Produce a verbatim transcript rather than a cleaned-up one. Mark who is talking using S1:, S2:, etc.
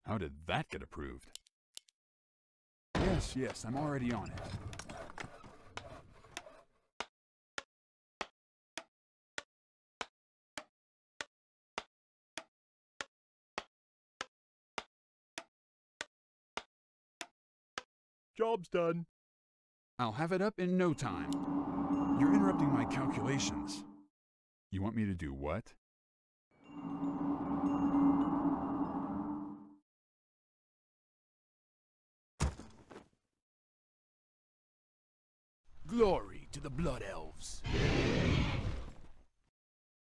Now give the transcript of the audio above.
S1: How did that get approved? Yes, yes, I'm already on it.
S2: Job's done.
S1: I'll have it up in no time. You're interrupting my calculations. You want me to do what?
S2: Glory to the Blood Elves.